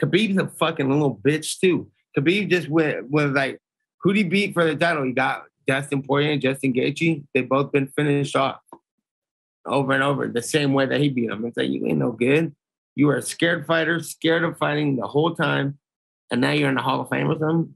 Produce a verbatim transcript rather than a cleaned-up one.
Khabib's a fucking little bitch too. Khabib just went was like, who'd he beat for the title? He got Dustin Poirier and Justin Gaethje. They both been finished off over and over the same way that he beat him. It's like, you ain't no good. You were a scared fighter, scared of fighting the whole time, and now you're in the Hall of Fame with him.